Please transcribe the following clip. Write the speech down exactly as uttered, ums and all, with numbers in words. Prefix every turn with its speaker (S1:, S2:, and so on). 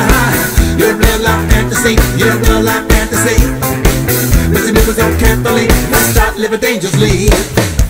S1: Your real life fantasy, your real life fantasy. Missing people so carefully, let's start living dangerously.